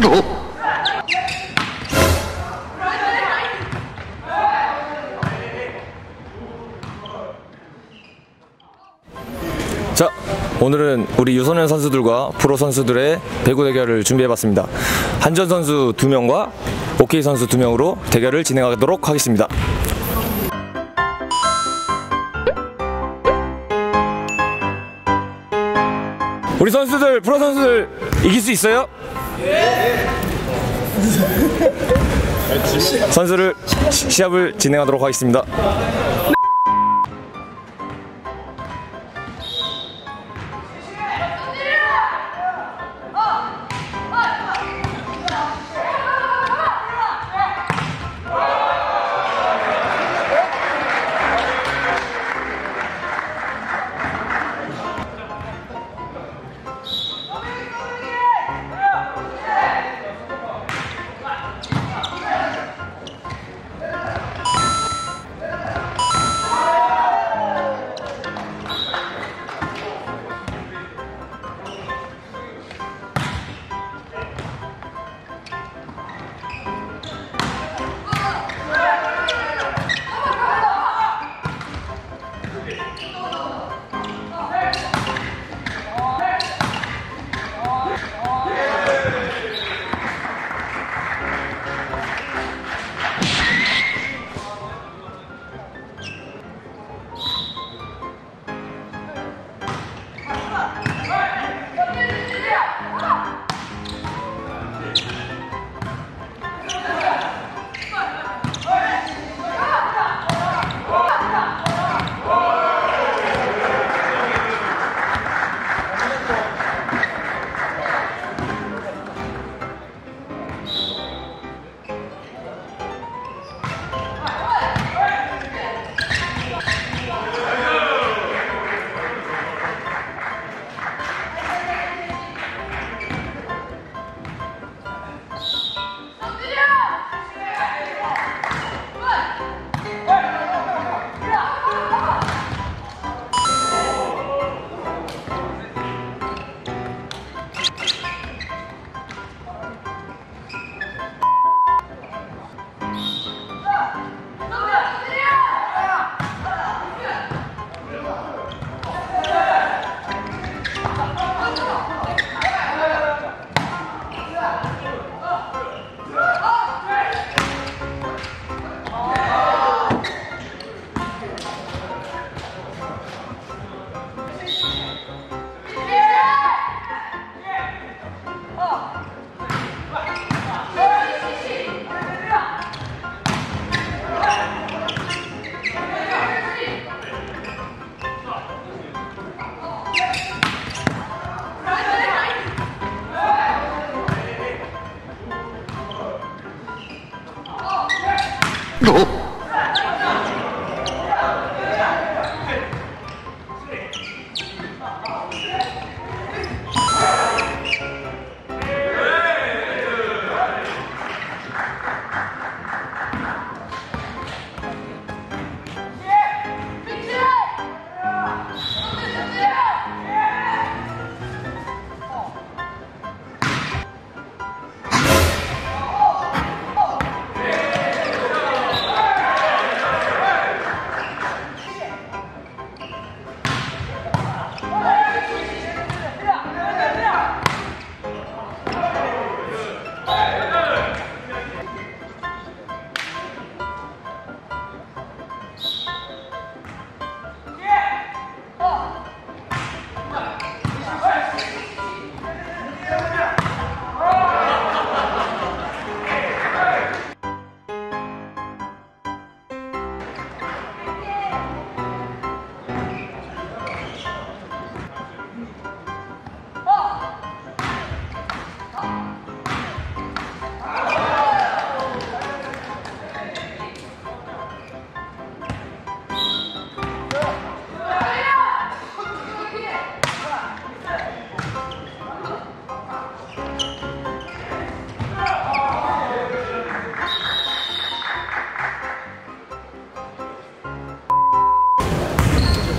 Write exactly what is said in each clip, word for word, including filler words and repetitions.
자, 오늘은 우리 유소년 선수들과 프로 선수들의 배구 대결을 준비해봤습니다. 한전 선수 두 명과 오케이 선수 두 명으로 대결을 진행하도록 하겠습니다. 우리 선수들, 프로 선수들 이길 수 있어요? 네. 선수를 시, 시합을 진행하도록 하겠습니다.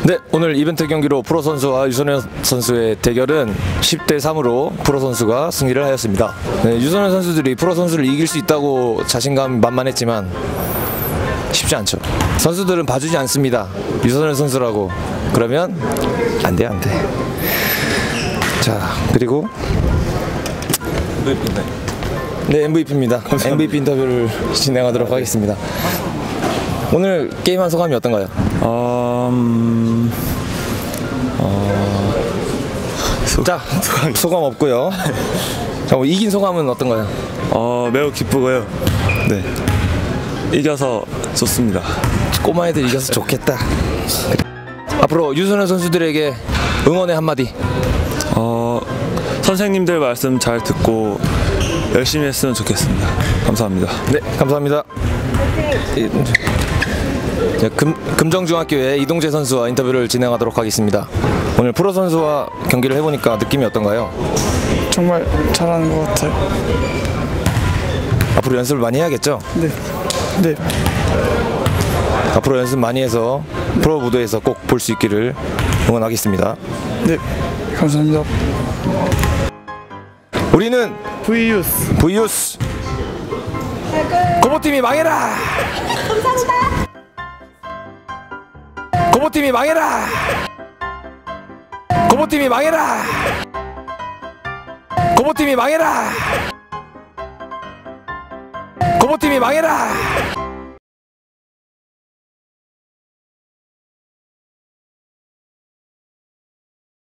네, 오늘 이벤트 경기로 프로 선수와 유소년 선수의 대결은 십 대 삼으로 프로 선수가 승리를 하였습니다. 네, 유소년 선수들이 프로 선수를 이길 수 있다고 자신감 만만했지만 쉽지 않죠. 선수들은 봐주지 않습니다. 유소년 선수라고. 그러면 안 돼, 안 돼. 자, 그리고 엠브이피인데. 네, 엠브이피입니다. 엠브이피 인터뷰를 진행하도록 하겠습니다. 오늘 게임한 소감이 어떤가요? 어... 음... 어... 소... 자, 소감, 소감 없고요. 자, 뭐 이긴 소감은 어떤가요? 어... 매우 기쁘고요. 네, 이겨서 좋습니다. 꼬마애들 이겨서 좋겠다. 앞으로 유소년 선수들에게 응원의 한마디. 어... 선생님들 말씀 잘 듣고 열심히 했으면 좋겠습니다. 감사합니다. 네, 감사합니다. 네, 금, 금정중학교의 이동재 선수와 인터뷰를 진행하도록 하겠습니다. 오늘 프로 선수와 경기를 해보니까 느낌이 어떤가요? 정말 잘하는 것 같아요. 앞으로 연습을 많이 해야겠죠? 네. 네. 앞으로 연습 많이 해서 프로 무대에서 꼭 볼 수 있기를 응원하겠습니다. 네. 감사합니다. 우리는 브이유스. 브이유스 고모팀이 망해라. 감사합니다. 고모팀이 망해라. 고모팀이 망해라. 고모팀이 망해라. 고모팀이 망해라.